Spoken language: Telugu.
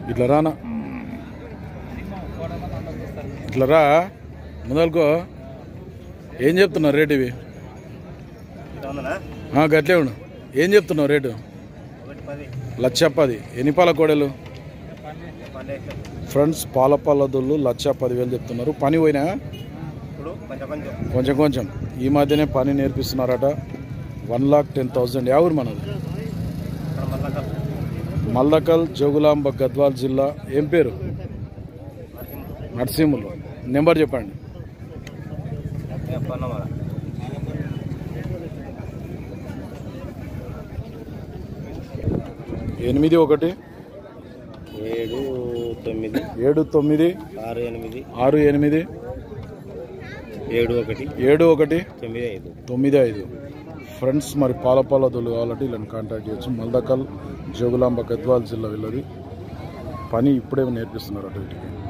ఇట్లా రానా ఇట్లా రా ముందలుకో. ఏం చెప్తున్నావు రేటు ఇవి? గట్లే ఉండు. ఏం చెప్తున్నావు రేటు? 1,10,000. ఎన్ని పాల కోడలు? ఫ్రెండ్స్ పాల దొల్లు 1,10,000 చెప్తున్నారు. పని పోయినా కొంచెం కొంచెం ఈ మధ్యనే పని నేర్పిస్తున్నారట. 1,10,000. ఎవరు మనది? మల్లకల్, జోగులాంబ, గద్వాల్ జిల్లా. ఏం పేరు? నర్సింహులు. నెంబర్ చెప్పండి. 81 79 68 71 95. ఫ్రెండ్స్ మరి పాల దొల్లు కావాలంటే ఇలా కాంటాక్ట్ చేయొచ్చు. మల్దకల్, జోగులాంబ, గద్వాల్ జిల్లా వీళ్ళది. పని ఇప్పుడే నేర్పిస్తున్నారు అటు ఇటుకి.